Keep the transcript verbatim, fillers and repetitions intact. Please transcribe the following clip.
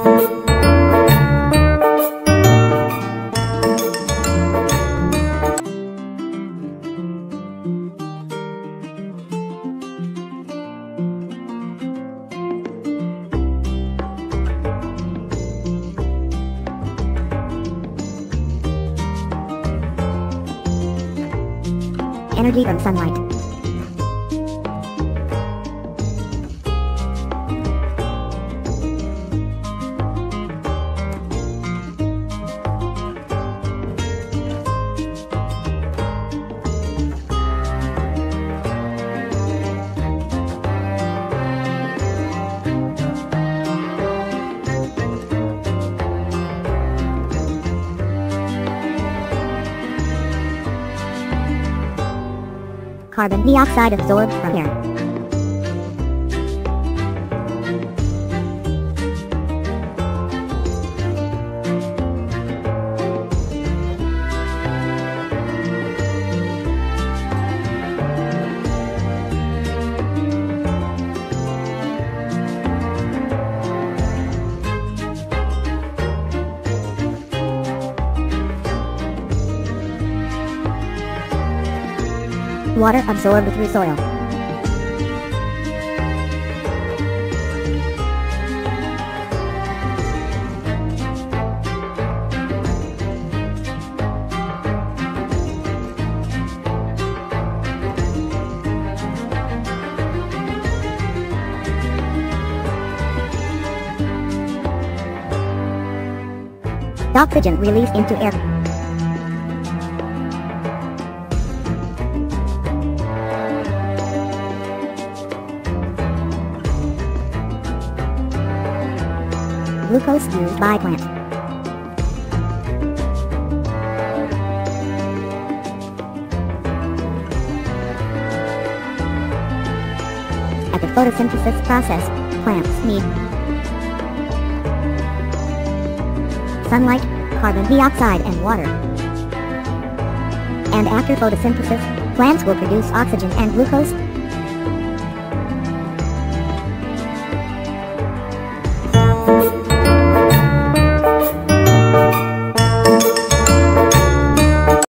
Energy from sunlight. Carbon dioxide absorbed from air. Water absorbed through soil. Oxygen released into air. Glucose used by plant. At the photosynthesis process, plants need sunlight, carbon dioxide, and water. And after photosynthesis, plants will produce oxygen and glucose,